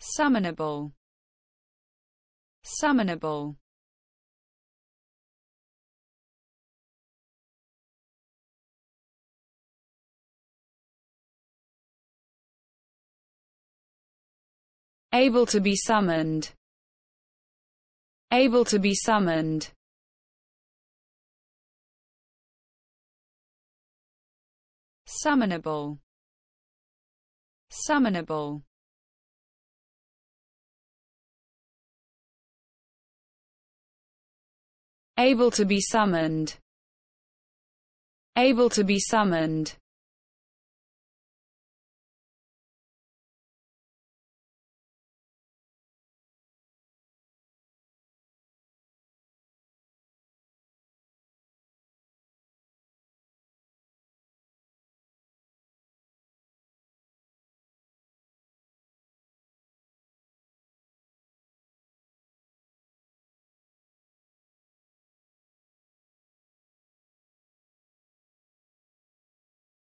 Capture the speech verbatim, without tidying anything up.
Summonable. Summonable. Able to be summoned. Able to be summoned. Summonable. Summonable. Able to be summoned. Able to be summoned.